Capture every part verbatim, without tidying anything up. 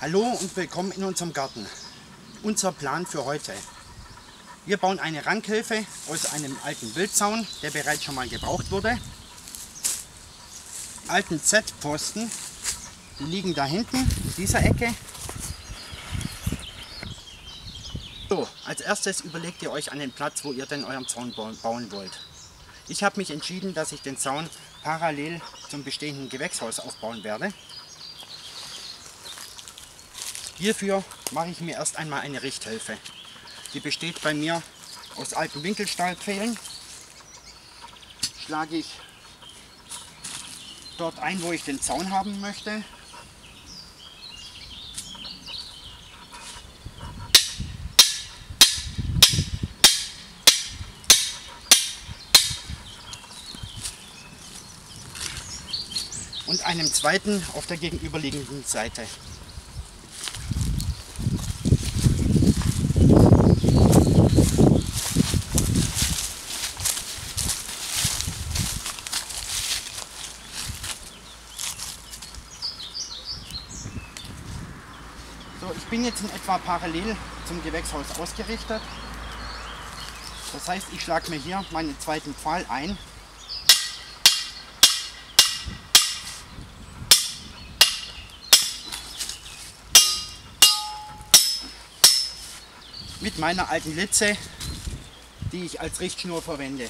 Hallo und willkommen in unserem Garten. Unser Plan für heute. Wir bauen eine Rankhilfe aus einem alten Wildzaun, der bereits schon mal gebraucht wurde. Alten Z-Pfosten, die liegen da hinten in dieser Ecke. So, als erstes überlegt ihr euch einen Platz, wo ihr denn euren Zaun bauen wollt. Ich habe mich entschieden, dass ich den Zaun parallel zum bestehenden Gewächshaus aufbauen werde. Hierfür mache ich mir erst einmal eine Richthilfe. Die besteht bei mir aus alten Winkelstahlpfählen. Schlage ich dort ein, wo ich den Zaun haben möchte. Und einem zweiten auf der gegenüberliegenden Seite. So, ich bin jetzt in etwa parallel zum Gewächshaus ausgerichtet. Das heißt, ich schlage mir hier meinen zweiten Pfahl ein. Mit meiner alten Litze, die ich als Richtschnur verwende.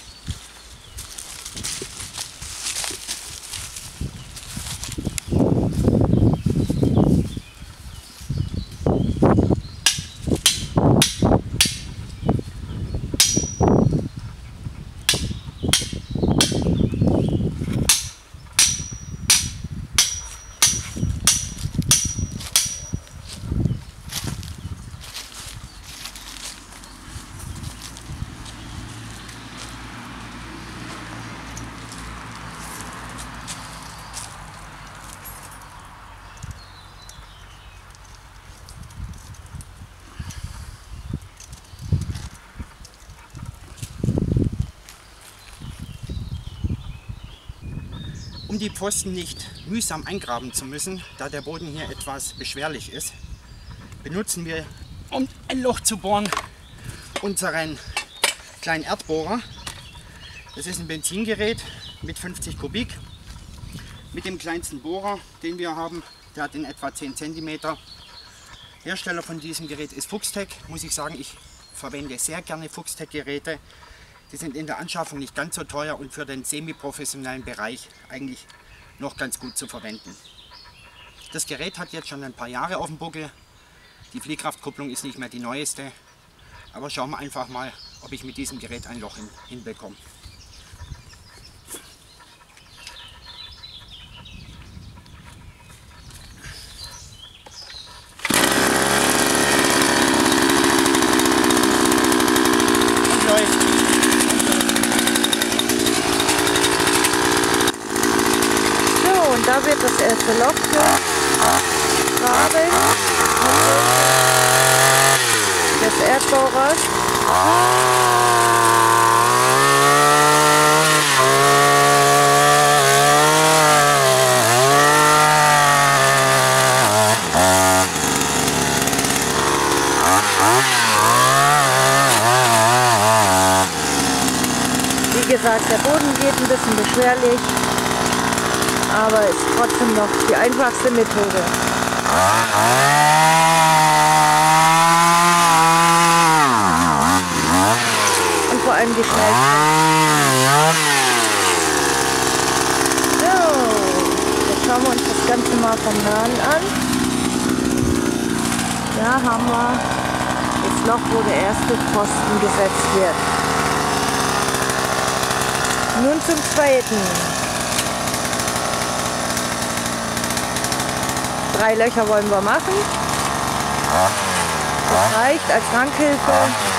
Um die Pfosten nicht mühsam eingraben zu müssen, da der Boden hier etwas beschwerlich ist, benutzen wir, um ein Loch zu bohren, unseren kleinen Erdbohrer. Das ist ein Benzingerät mit fünfzig Kubik. Mit dem kleinsten Bohrer, den wir haben, der hat in etwa zehn Zentimeter. Hersteller von diesem Gerät ist Fuchstech. Muss ich sagen, ich verwende sehr gerne Fuchstech-Geräte. Die sind in der Anschaffung nicht ganz so teuer und für den semi-professionellen Bereich eigentlich noch ganz gut zu verwenden. Das Gerät hat jetzt schon ein paar Jahre auf dem Buckel. Die Fliehkraftkupplung ist nicht mehr die neueste. Aber schauen wir einfach mal, ob ich mit diesem Gerät ein Loch hin, hinbekomme. Und läuft. Da wird das erste Loch gegraben des Erdbohrers. Wie gesagt, der Boden geht ein bisschen beschwerlich, aber ist trotzdem noch die einfachste Methode. Und vor allem die schnellste. So, jetzt schauen wir uns das Ganze mal vom Nahen an. Da haben wir das Loch, wo der erste Pfosten gesetzt wird. Nun zum zweiten. Drei Löcher wollen wir machen. Das reicht als Rankhilfe.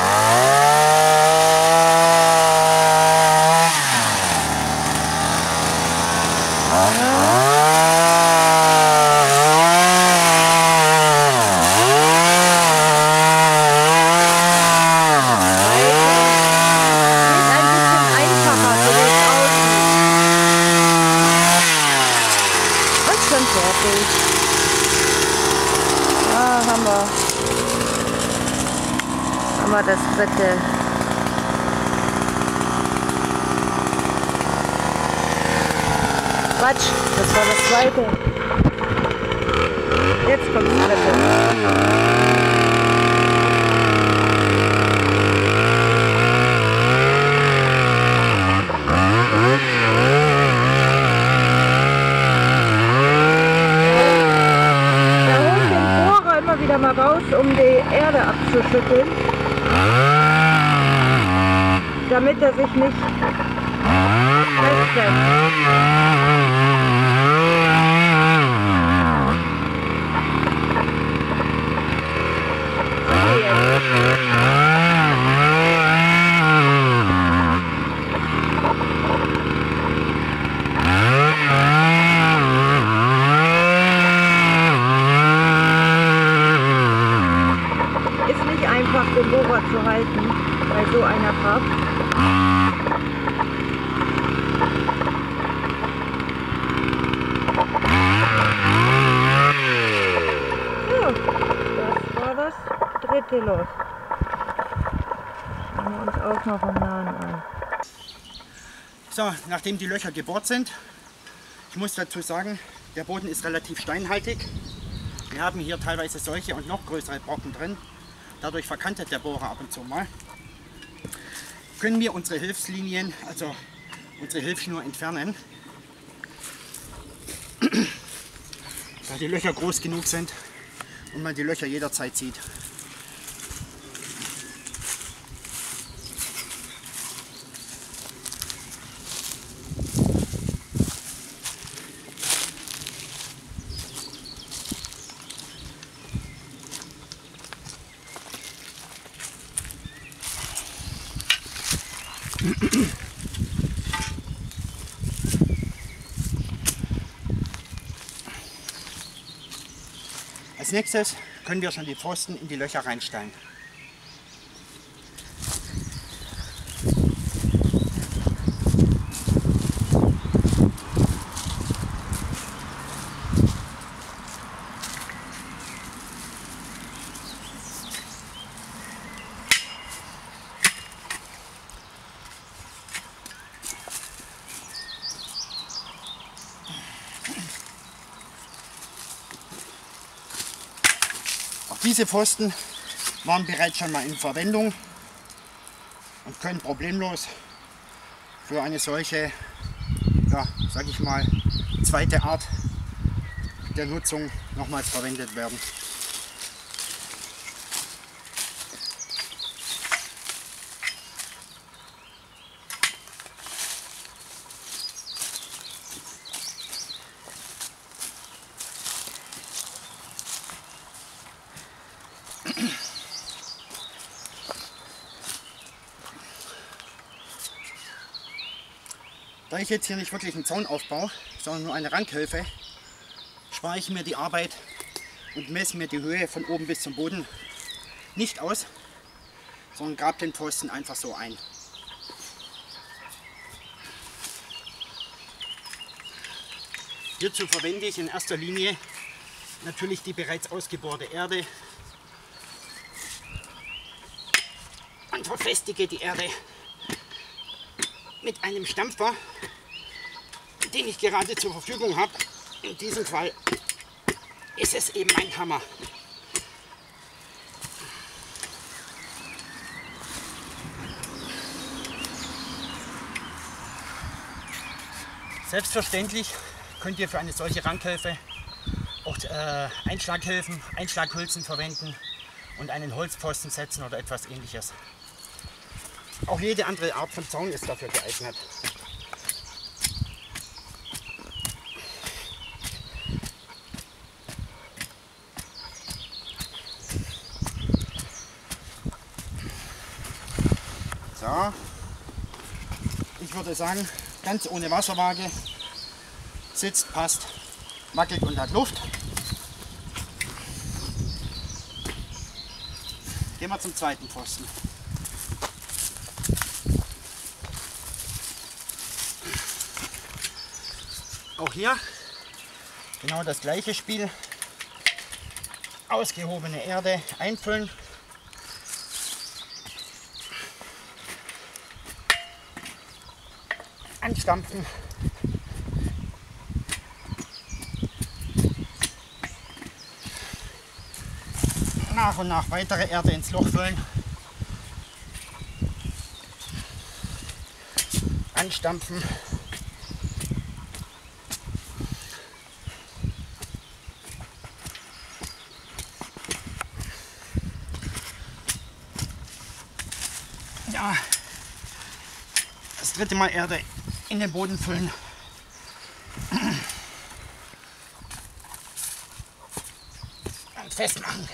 Ja. fertig. Ah, haben wir. Haben wir das dritte. Quatsch, das war das zweite. Jetzt kommt das dritte. Wieder mal raus, um die Erde abzuschütteln, damit er sich nicht festsetzt. Den Bohrer zu halten bei so einer Kraft. So, das war das dritte Loch. Schauen wir uns auch noch vom Nahen an. So, nachdem die Löcher gebohrt sind, ich muss dazu sagen, der Boden ist relativ steinhaltig. Wir haben hier teilweise solche und noch größere Brocken drin. Dadurch verkantet der Bohrer ab und zu mal. Können wir unsere Hilfslinien, also unsere Hilfsschnur entfernen, da die Löcher groß genug sind und man die Löcher jederzeit sieht. Als nächstes können wir schon die Pfosten in die Löcher reinstellen. Diese Pfosten waren bereits schon mal in Verwendung und können problemlos für eine solche, ja, sag ich mal, zweite Art der Nutzung nochmals verwendet werden. Da ich jetzt hier nicht wirklich einen Zaun aufbaue, sondern nur eine Rankhilfe, spare ich mir die Arbeit und messe mir die Höhe von oben bis zum Boden nicht aus, sondern grabe den Pfosten einfach so ein. Hierzu verwende ich in erster Linie natürlich die bereits ausgebohrte Erde und verfestige die Erde mit einem Stampfer, den ich gerade zur Verfügung habe. In diesem Fall ist es eben ein Hammer. Selbstverständlich könnt ihr für eine solche Rankhilfe auch äh, Einschlaghilfen, Einschlaghülsen verwenden und einen Holzpfosten setzen oder etwas Ähnliches. Auch jede andere Art von Zaun ist dafür geeignet. So, ich würde sagen, ganz ohne Wasserwaage, sitzt, passt, wackelt und hat Luft. Gehen wir zum zweiten Pfosten. Auch hier genau das gleiche Spiel. ausgehobene Erde einfüllen. Anstampfen. Nach und nach weitere Erde ins Loch füllen. Anstampfen. Ja, das dritte Mal Erde in den Boden füllen. Und festmachen.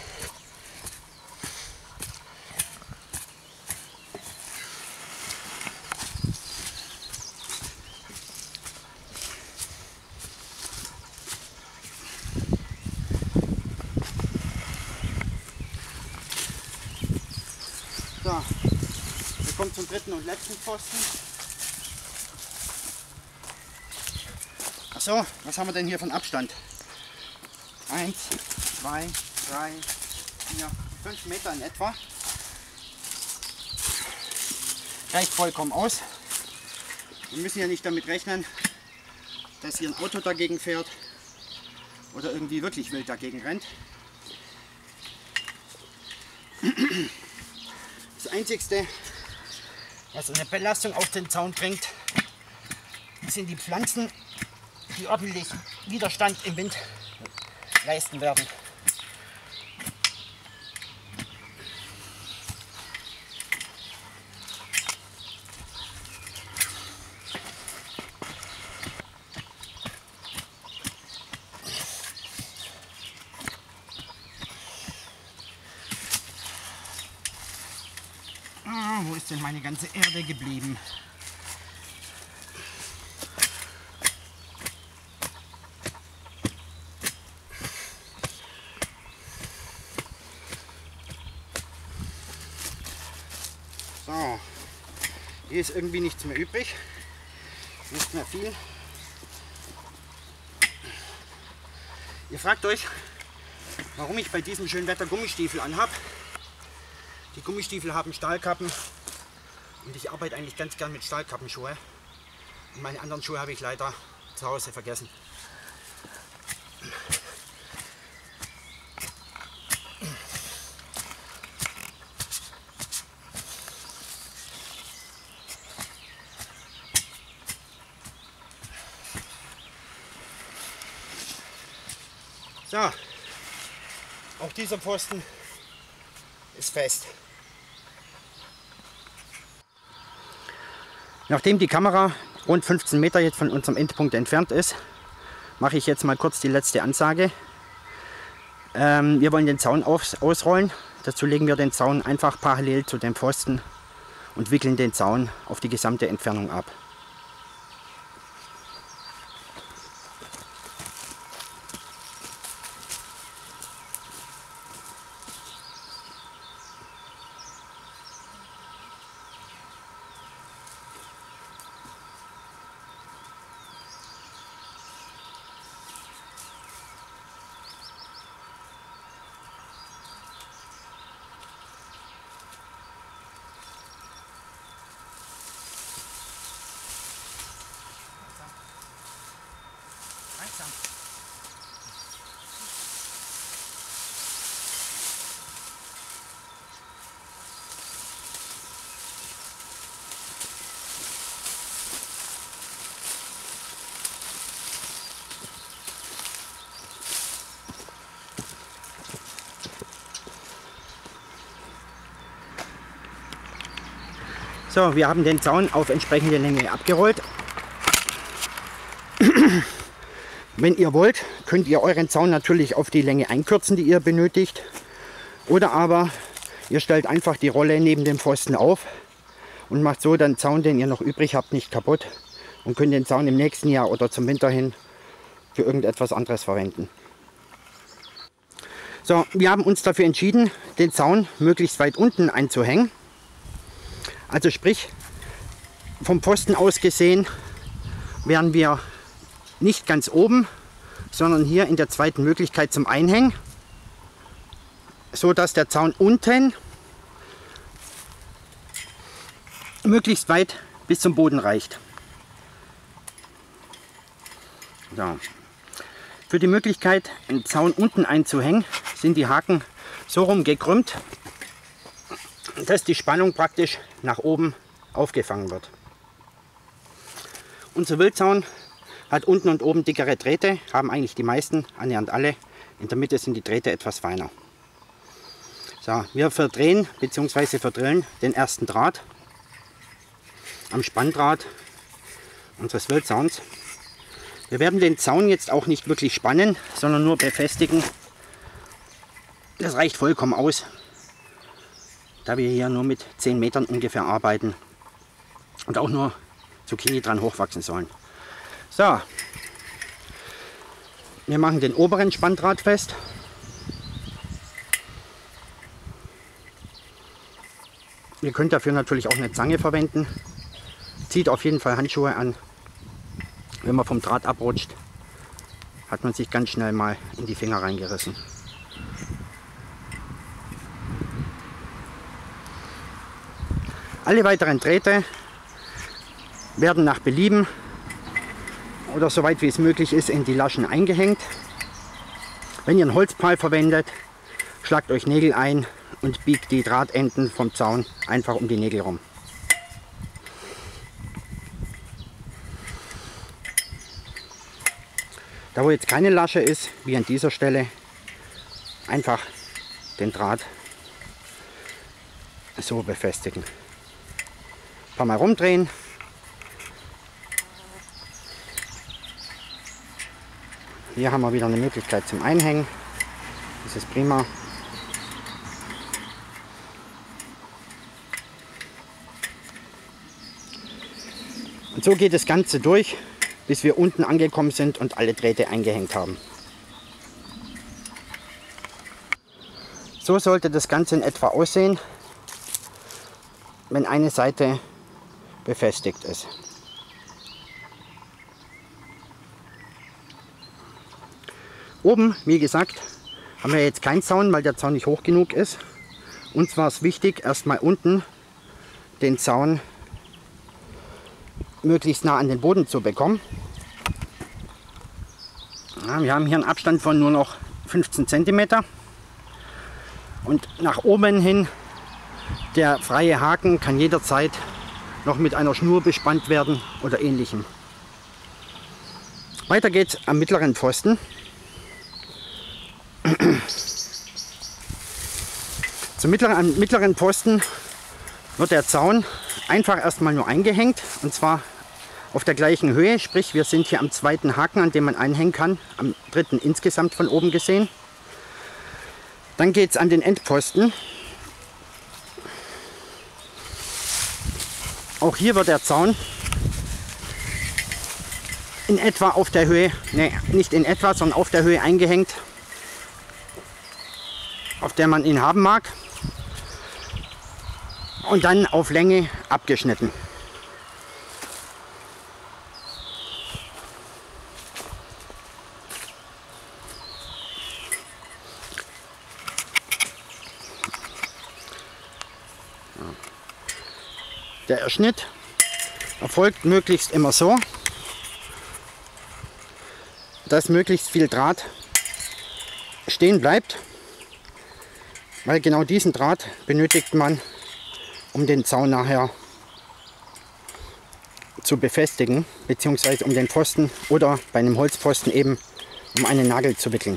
So, wir kommen zum dritten und letzten Pfosten. Achso, was haben wir denn hier von Abstand? Eins, zwei, drei, vier, fünf Meter in etwa. Reicht vollkommen aus. Wir müssen ja nicht damit rechnen, dass hier ein Auto dagegen fährt oder irgendwie wirklich wild dagegen rennt. Das Einzige, was eine Belastung auf den Zaun bringt, sind die Pflanzen, die ordentlich Widerstand im Wind leisten werden. Ah, wo ist denn meine ganze Erde geblieben? So, hier ist irgendwie nichts mehr übrig, nicht mehr viel. Ihr fragt euch, warum ich bei diesem schönen Wetter Gummistiefel anhab. Die Gummistiefel haben Stahlkappen und ich arbeite eigentlich ganz gern mit Stahlkappenschuhe. Und meine anderen Schuhe habe ich leider zu Hause vergessen. So, auch dieser Pfosten ist fest. Nachdem die Kamera rund fünfzehn Meter jetzt von unserem Endpunkt entfernt ist, mache ich jetzt mal kurz die letzte Ansage. Ähm, wir wollen den Zaun aus ausrollen. Dazu legen wir den Zaun einfach parallel zu den Pfosten und wickeln den Zaun auf die gesamte Entfernung ab. Langsam. So, wir haben den Zaun auf entsprechende Länge abgerollt. Wenn ihr wollt, könnt ihr euren Zaun natürlich auf die Länge einkürzen, die ihr benötigt. Oder aber ihr stellt einfach die Rolle neben dem Pfosten auf und macht so den Zaun, den ihr noch übrig habt, nicht kaputt und könnt den Zaun im nächsten Jahr oder zum Winter hin für irgendetwas anderes verwenden. So, wir haben uns dafür entschieden, den Zaun möglichst weit unten einzuhängen. Also sprich, vom Pfosten aus gesehen wären wir nicht ganz oben, sondern hier in der zweiten Möglichkeit zum Einhängen. so dass der Zaun unten möglichst weit bis zum Boden reicht. So. Für die Möglichkeit, einen Zaun unten einzuhängen, sind die Haken so rum gekrümmt, dass die Spannung praktisch nach oben aufgefangen wird. Unser Wildzaun hat unten und oben dickere Drähte, haben eigentlich die meisten, annähernd alle. In der Mitte sind die Drähte etwas feiner. So, wir verdrehen bzw. verdrillen den ersten Draht am Spanndraht unseres Wildzauns. Wir werden den Zaun jetzt auch nicht wirklich spannen, sondern nur befestigen. Das reicht vollkommen aus, da wir hier nur mit zehn Metern ungefähr arbeiten und auch nur Zucchini dran hochwachsen sollen. So, wir machen den oberen Spanndraht fest. Ihr könnt dafür natürlich auch eine Zange verwenden. Zieht auf jeden Fall Handschuhe an. Wenn man vom Draht abrutscht, hat man sich ganz schnell mal in die Finger reingerissen. Alle weiteren Drähte werden nach Belieben oder soweit wie es möglich ist in die Laschen eingehängt. Wenn ihr einen Holzpfahl verwendet, schlagt euch Nägel ein und biegt die Drahtenden vom Zaun einfach um die Nägel rum. Da wo jetzt keine Lasche ist, wie an dieser Stelle, einfach den Draht so befestigen. Ein paar Mal rumdrehen. Hier haben wir wieder eine Möglichkeit zum Einhängen. Das ist prima. Und so geht das Ganze durch, bis wir unten angekommen sind und alle Drähte eingehängt haben. So sollte das Ganze in etwa aussehen, wenn eine Seite befestigt ist. Oben, wie gesagt, haben wir jetzt keinen Zaun, weil der Zaun nicht hoch genug ist. Uns war es wichtig, erstmal unten den Zaun möglichst nah an den Boden zu bekommen. Ja, wir haben hier einen Abstand von nur noch fünfzehn Zentimeter. Und nach oben hin, der freie Haken kann jederzeit noch mit einer Schnur bespannt werden oder ähnlichem. Weiter geht's am mittleren Pfosten. Zum mittleren, am mittleren Pfosten wird der Zaun einfach erstmal nur eingehängt, und zwar auf der gleichen Höhe, sprich wir sind hier am zweiten Haken, an dem man einhängen kann, am dritten insgesamt von oben gesehen. Dann geht es an den Endpfosten. Auch hier wird der Zaun in etwa auf der Höhe, ne, nicht in etwa, sondern auf der Höhe eingehängt, auf der man ihn haben mag, und dann auf Länge abgeschnitten. Der Erschnitt erfolgt möglichst immer so, dass möglichst viel Draht stehen bleibt, weil genau diesen Draht benötigt man, um den Zaun nachher zu befestigen, beziehungsweise um den Pfosten oder bei einem Holzpfosten eben um einen Nagel zu wickeln.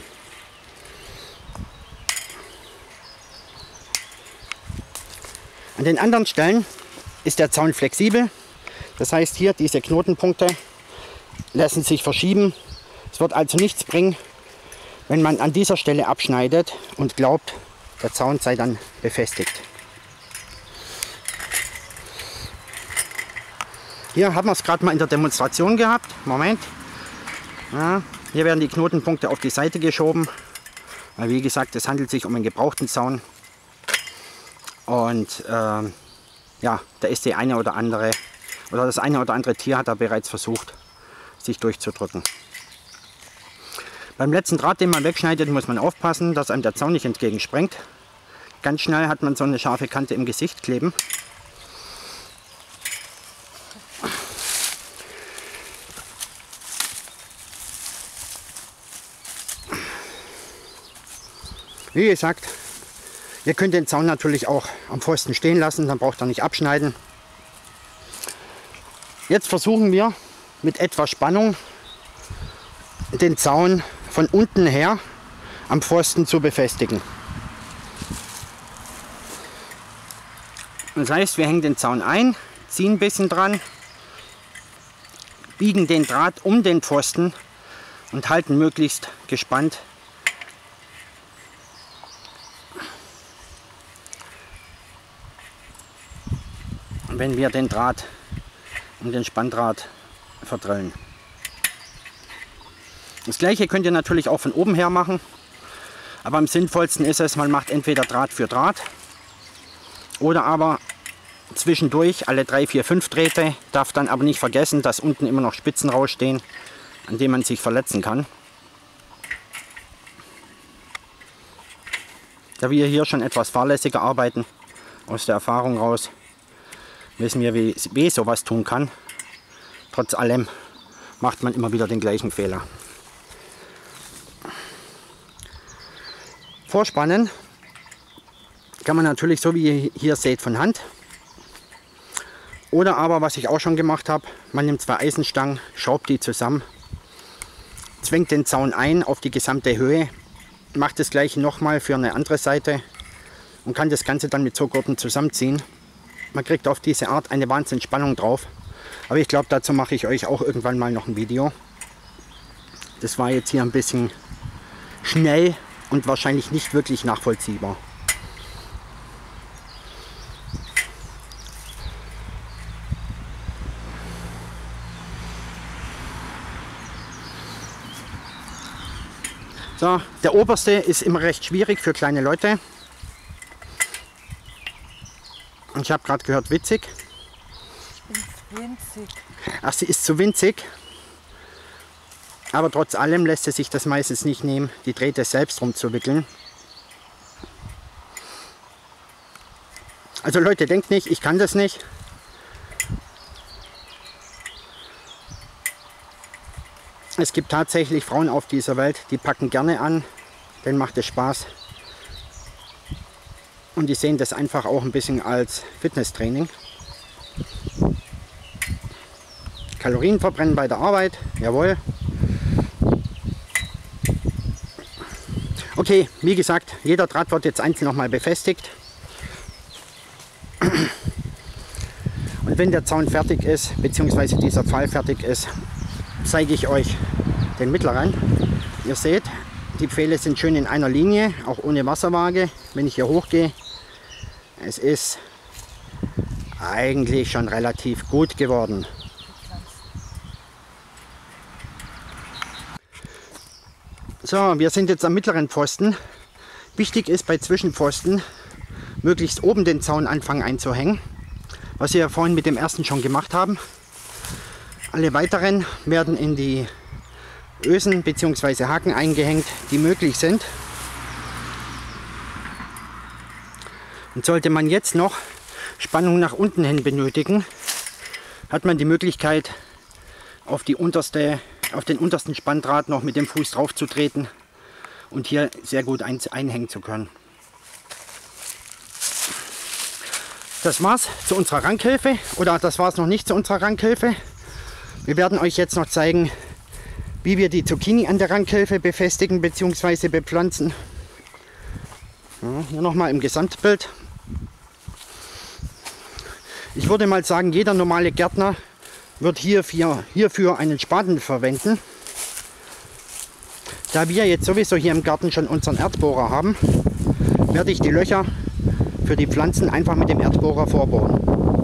An den anderen Stellen ist der Zaun flexibel, das heißt hier diese Knotenpunkte lassen sich verschieben. Es wird also nichts bringen, wenn man an dieser Stelle abschneidet und glaubt, der Zaun sei dann befestigt. Hier haben wir es gerade mal in der Demonstration gehabt. Moment. Ja, hier werden die Knotenpunkte auf die Seite geschoben, weil wie gesagt, es handelt sich um einen gebrauchten Zaun. Und ähm, ja, da ist die eine oder andere, oder das eine oder andere Tier hat da bereits versucht, sich durchzudrücken. Beim letzten Draht, den man wegschneidet, muss man aufpassen, dass einem der Zaun nicht entgegenspringt. ganz schnell hat man so eine scharfe Kante im Gesicht kleben. Wie gesagt, ihr könnt den Zaun natürlich auch am Pfosten stehen lassen, dann braucht ihr nicht abschneiden. Jetzt versuchen wir mit etwas Spannung den Zaun von unten her am Pfosten zu befestigen. Das heißt, wir hängen den Zaun ein, ziehen ein bisschen dran, biegen den Draht um den Pfosten und halten möglichst gespannt. Wenn wir den Draht um den Spanndraht verdrillen. Das gleiche könnt ihr natürlich auch von oben her machen, aber am sinnvollsten ist es, man macht entweder Draht für Draht oder aber zwischendurch alle drei, vier, fünf Drähte. Darf dann aber nicht vergessen, dass unten immer noch Spitzen rausstehen, an denen man sich verletzen kann. Da wir hier schon etwas fahrlässiger arbeiten, aus der Erfahrung raus, wissen wir, wie weh sowas tun kann. Trotz allem macht man immer wieder den gleichen Fehler. Vorspannen kann man natürlich so wie ihr hier seht von Hand. Oder aber, was ich auch schon gemacht habe, man nimmt zwei Eisenstangen, schraubt die zusammen, zwängt den Zaun ein auf die gesamte Höhe, macht das gleiche nochmal für eine andere Seite und kann das Ganze dann mit Zugurten zusammenziehen. Man kriegt auf diese Art eine Wahnsinnsspannung drauf. Aber ich glaube, dazu mache ich euch auch irgendwann mal noch ein Video. Das war jetzt hier ein bisschen schnell und wahrscheinlich nicht wirklich nachvollziehbar. So, der oberste ist immer recht schwierig für kleine Leute. Ich habe gerade gehört, witzig. Ich bin winzig. Ach, sie ist zu winzig. Aber trotz allem lässt es sich das meistens nicht nehmen, die Drähte selbst rumzuwickeln. Also Leute, denkt nicht, ich kann das nicht. Es gibt tatsächlich Frauen auf dieser Welt, die packen gerne an, denen macht es Spaß. Und die sehen das einfach auch ein bisschen als Fitnesstraining. Kalorien verbrennen bei der Arbeit, jawohl. Okay, wie gesagt, jeder Draht wird jetzt einzeln nochmal befestigt. Und wenn der Zaun fertig ist, beziehungsweise dieser Pfahl fertig ist, zeige ich euch den mittleren. Ihr seht, die Pfähle sind schön in einer Linie, auch ohne Wasserwaage. Wenn ich hier hochgehe, es ist eigentlich schon relativ gut geworden. So, wir sind jetzt am mittleren Pfosten. Wichtig ist bei Zwischenpfosten, möglichst oben den Zaun anfangen einzuhängen, was wir ja vorhin mit dem ersten schon gemacht haben. Alle weiteren werden in die Ösen bzw. Haken eingehängt, die möglich sind. Und sollte man jetzt noch Spannung nach unten hin benötigen, hat man die Möglichkeit, auf, die unterste, auf den untersten Spanndraht noch mit dem Fuß drauf zu treten und hier sehr gut ein, einhängen zu können. Das war's zu unserer Rankhilfe, oder das war es noch nicht zu unserer Rankhilfe. Wir werden euch jetzt noch zeigen, wie wir die Zucchini an der Rankhilfe befestigen bzw. bepflanzen. Ja, hier nochmal im Gesamtbild. Ich würde mal sagen, jeder normale Gärtner wird hierfür, hierfür einen Spaten verwenden. Da wir jetzt sowieso hier im Garten schon unseren Erdbohrer haben, werde ich die Löcher für die Pflanzen einfach mit dem Erdbohrer vorbohren.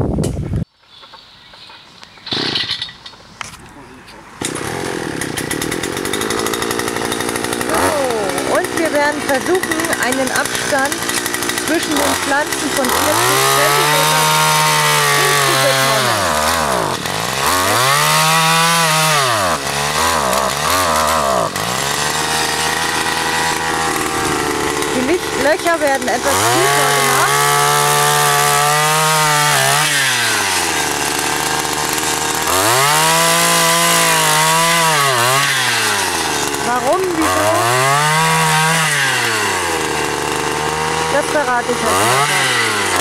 So, und wir werden versuchen, einen Abstand zwischen den Pflanzen von vierzig Zentimeter hinzubekommen. Die Löcher werden etwas tiefer gemacht. Warum, wieso? Das verrate ich euch nicht.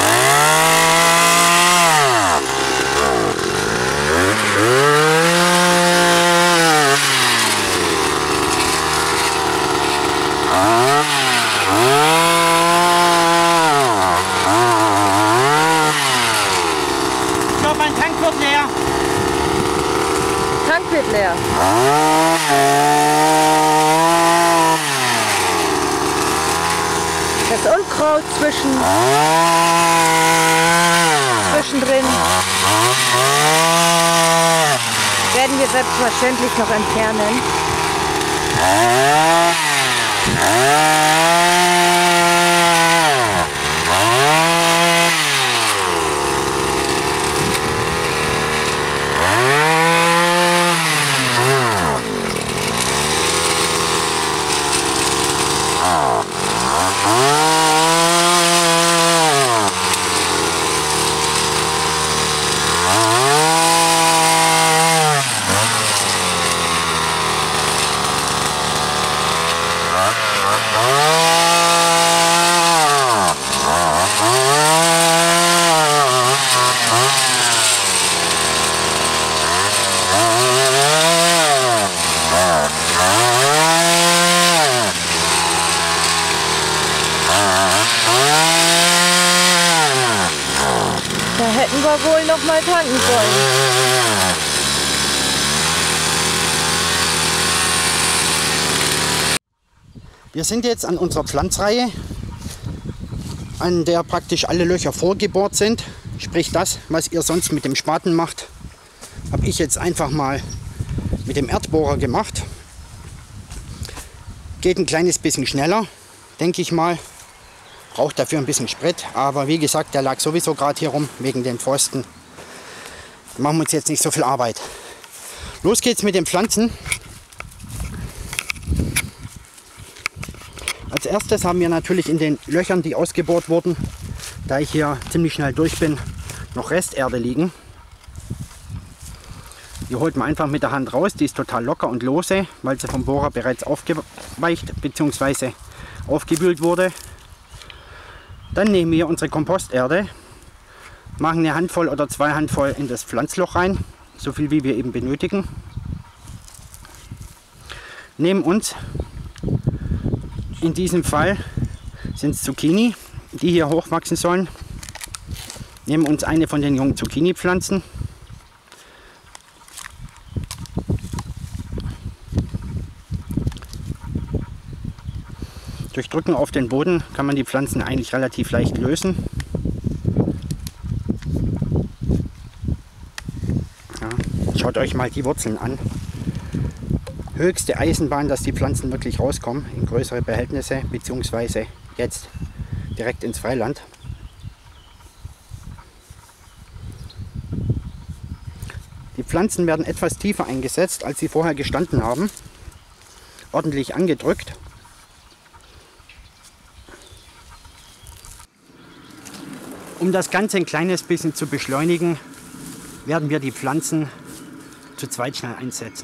Ich glaube, mein Tank wird leer. Tank wird leer. Das Unkraut zwischen, zwischendrin werden wir selbstverständlich noch entfernen. Da hätten wir wohl noch mal tanken sollen. Wir sind jetzt an unserer Pflanzreihe, an der praktisch alle Löcher vorgebohrt sind. Sprich das, was ihr sonst mit dem Spaten macht, habe ich jetzt einfach mal mit dem Erdbohrer gemacht. Geht ein kleines bisschen schneller, denke ich mal. Braucht dafür ein bisschen Sprit, aber wie gesagt, der lag sowieso gerade hier rum wegen den Pfosten. Da machen wir uns jetzt nicht so viel Arbeit. Los geht's mit den Pflanzen. Als erstes haben wir natürlich in den Löchern, die ausgebohrt wurden, da ich hier ziemlich schnell durch bin, noch Resterde liegen. Die holt man einfach mit der Hand raus, die ist total locker und lose, weil sie vom Bohrer bereits aufgeweicht bzw. aufgewühlt wurde. Dann nehmen wir unsere Komposterde, machen eine Handvoll oder zwei Handvoll in das Pflanzloch rein, so viel wie wir eben benötigen. Nehmen uns, in diesem Fall sind es Zucchini, die hier hochwachsen sollen. Nehmen uns eine von den jungen Zucchini-Pflanzen. Durch Drücken auf den Boden kann man die Pflanzen eigentlich relativ leicht lösen. Ja, schaut euch mal die Wurzeln an. Höchste Eisenbahn, dass die Pflanzen wirklich rauskommen in größere Behältnisse, beziehungsweise jetzt direkt ins Freiland. Die Pflanzen werden etwas tiefer eingesetzt, als sie vorher gestanden haben. Ordentlich angedrückt. Um das Ganze ein kleines bisschen zu beschleunigen, werden wir die Pflanzen zu zweit schnell einsetzen.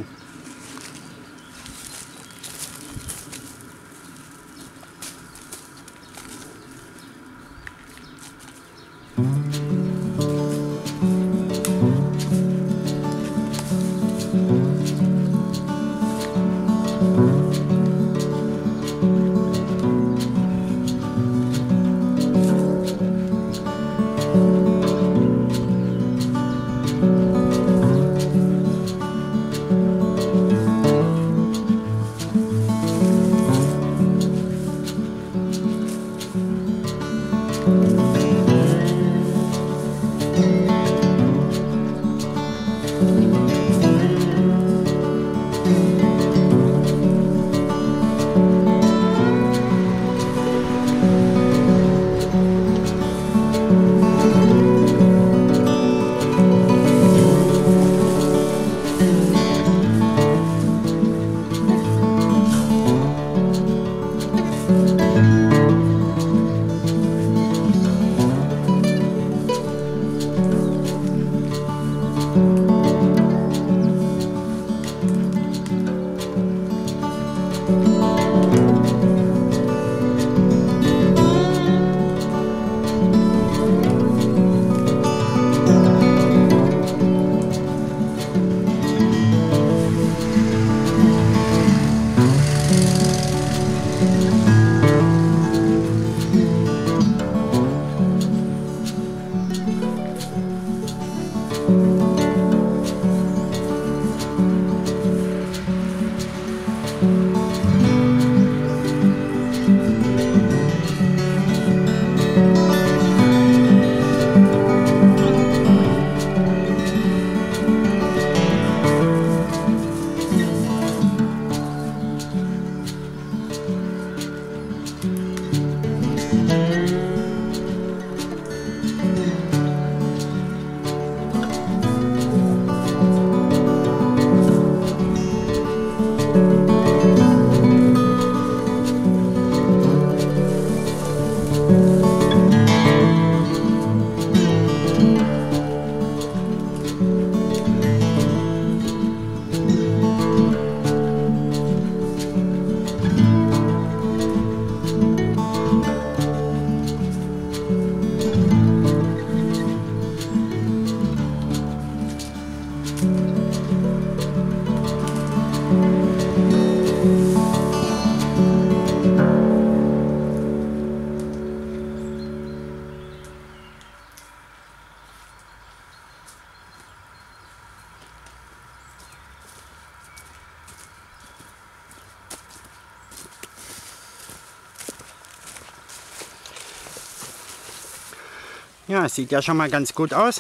Ja, sieht ja schon mal ganz gut aus.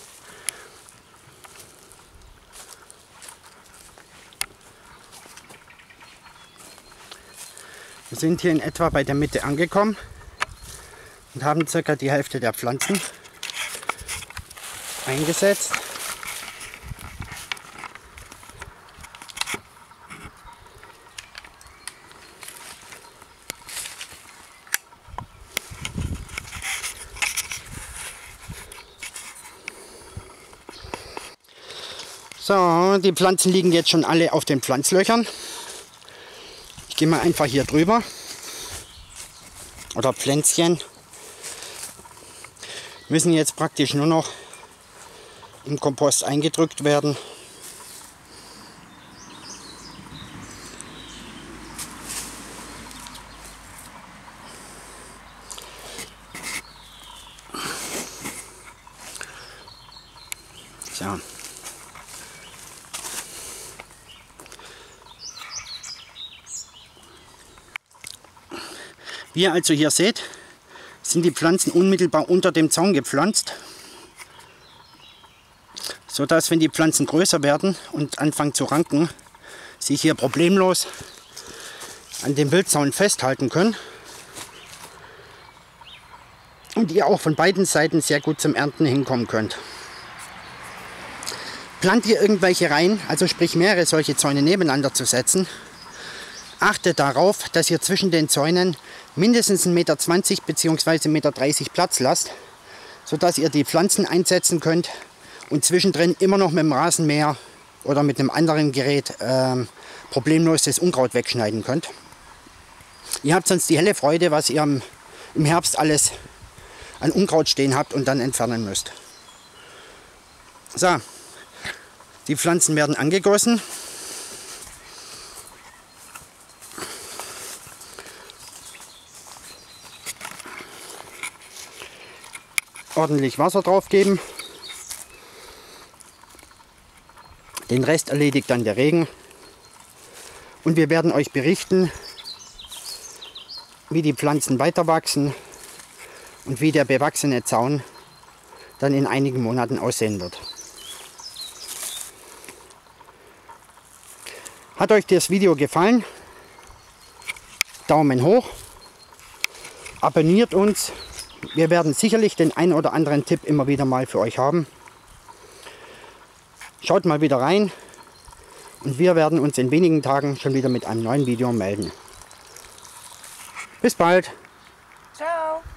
Wir sind hier in etwa bei der Mitte angekommen und haben circa die Hälfte der Pflanzen eingesetzt. So, die Pflanzen liegen jetzt schon alle auf den Pflanzlöchern. Ich gehe mal einfach hier drüber. Oder Pflänzchen. Müssen jetzt praktisch nur noch im Kompost eingedrückt werden. So. Wie ihr also hier seht, sind die Pflanzen unmittelbar unter dem Zaun gepflanzt, so dass, wenn die Pflanzen größer werden und anfangen zu ranken, sie hier problemlos an dem Wildzaun festhalten können und ihr auch von beiden Seiten sehr gut zum Ernten hinkommen könnt. Plant ihr irgendwelche Reihen, also sprich mehrere solche Zäune nebeneinander zu setzen, achtet darauf, dass ihr zwischen den Zäunen mindestens ein Meter zwanzig bzw. ein Meter dreißig Platz lasst, sodass ihr die Pflanzen einsetzen könnt und zwischendrin immer noch mit dem Rasenmäher oder mit einem anderen Gerät ähm, problemlos das Unkraut wegschneiden könnt. Ihr habt sonst die helle Freude, was ihr im, im Herbst alles an Unkraut stehen habt und dann entfernen müsst. So, die Pflanzen werden angegossen. Ordentlich Wasser drauf geben. Den Rest erledigt dann der Regen. Und wir werden euch berichten, wie die Pflanzen weiter wachsen und wie der bewachsene Zaun dann in einigen Monaten aussehen wird. Hat euch das Video gefallen? Daumen hoch. Abonniert uns. Wir werden sicherlich den einen oder anderen Tipp immer wieder mal für euch haben. Schaut mal wieder rein und wir werden uns in wenigen Tagen schon wieder mit einem neuen Video melden. Bis bald! Ciao!